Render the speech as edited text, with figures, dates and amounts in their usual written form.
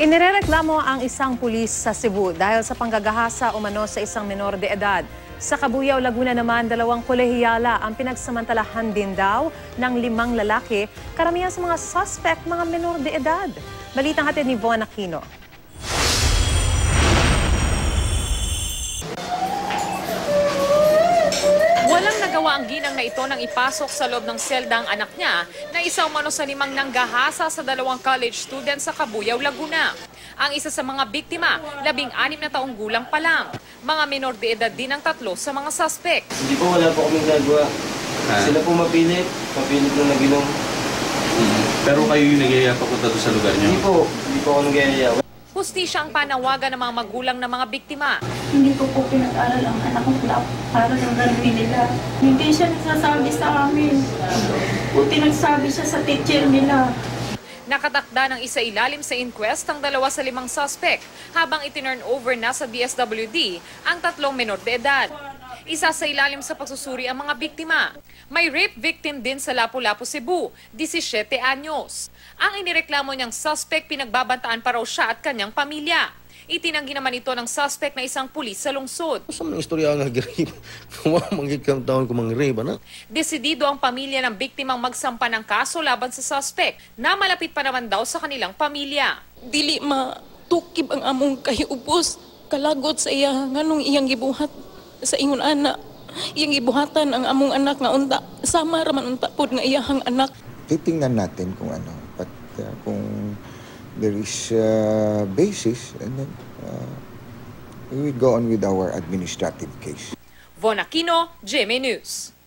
Inirereklamo ang isang pulis sa Cebu dahil sa panggagahasa umano sa isang menor de edad. Sa Cabuyao, Laguna naman, 2 kolehiyala ang pinagsamantalahan din daw ng 5 lalaki, karamihan sa mga suspect mga menor de edad. Balitang hatid ni Von Aquino. Walang nagawa ang ginang na ito nang ipasok sa loob ng selda ang anak niya na isa umano sa 5 nanggahasa sa 2 college students sa Cabuyao, Laguna. Ang isa sa mga biktima, 16 na taong gulang pa lang. Mga menor de edad din ang 3 sa mga suspect. Hindi po, wala po kaming gagawa. Sila po mapilit na naginom. Pero kayo yung nagyaya papunta doon sa lugar niyo? Hindi po ako nagyaya. Hustisya ang panawagan ng mga magulang ng mga biktima. Hindi ko po pinag-aral ang anak ko para sa gagawin nila. Hindi siya nagsasabi sa amin. Buti nagsabi siya sa teacher nila. Nakatakda ng isa ilalim sa inquest ang 2 sa 5 suspect habang itinurn over na sa DSWD ang 3 menor de edad. Isa sa ilalim sa pagsusuri ang mga biktima. May rape victim din sa Lapu-Lapu, Cebu, 17 anyos. Ang inireklamo niyang suspect, pinagbabantaan pa raw siya at kanyang pamilya. Itinanggi naman ito ng suspect na isang pulis sa lungsod. Sa mga istorya nga grave, manggigkang taon ko mangrave, na? Desidido ang pamilya ng biktimang magsampa ng kaso laban sa suspect na malapit pa naman daw sa kanilang pamilya. Dili matukib ang among kahiubos, kalagot sa iya nganong iyang gibuhat sa ingon anak. Iyang gibuhatan ang among anak nga unta, sama raman unta pod nga iyahang anak. Titingnan natin kung ano, kung there is basis, and then we will go on with our administrative case. Von Aquino, GMA News.